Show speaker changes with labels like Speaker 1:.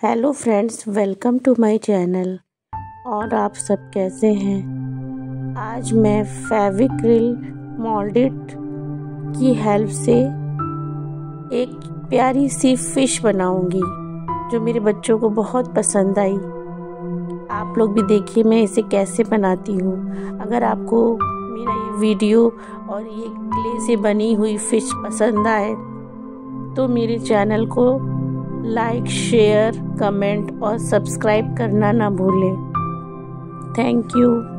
Speaker 1: Hello friends, welcome to my channel. और आप सब कैसे हैं? आज मैं फेविक्रिल मोल्डेड की हेल्प से एक प्यारी सी फिश बनाऊंगी जो मेरे बच्चों को बहुत पसंद आई। आप लोग भी देखिए मैं इसे कैसे बनाती हूँ। अगर आपको मेरा ये वीडियो और ये क्ले से बनी हुई फिश पसंद आए तो मेरे चैनल को लाइक, शेयर, कमेंट और सब्सक्राइब करना ना भूलें। Thank you.